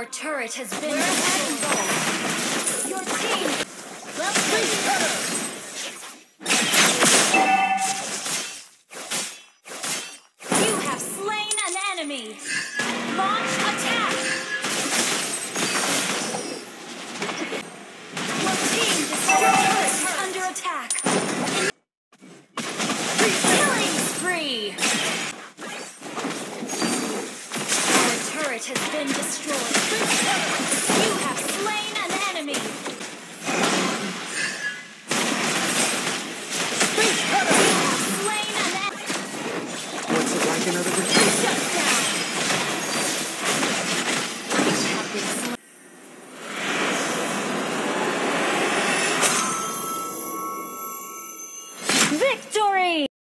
Your turret has been destroyed. Your team. Well played. You have slain an enemy. Launch attack. Your team destroyed under attack. Killing spree. Our turret has been destroyed. You have slain an enemy. You have slain an enemy. What's it like another retreat? Shut down. You have been slain. Victory!